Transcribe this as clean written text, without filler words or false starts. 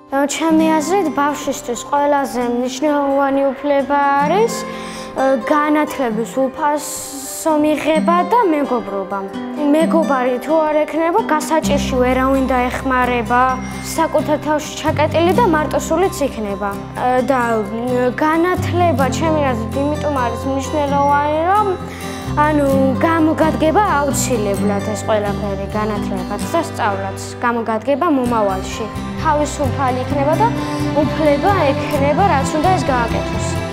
ჩემი აზრით, ბავშვისთვის ყველაზე მნიშვნელოვანი უფლება არის განათლების უფასო მიღება და მეგობრობა. მეგობარი თუ არ ექნება, გასაჭირში ვერავინ დაეხმარება, საკუთარ თავში ჩაკეტილი და მარტოსულიც იქნება. და განათლება ჩემი აზრით იმიტომ არის მნიშვნელოვანი, რომ გამოგადგება აუცილებლად ეს ყველაფერი განათლებაც და სწავლაც. გამოგადგება მომავალში. თავისუფალი იქნება და უფლება ექნება, რაც უნდა ეს გააკეთოს.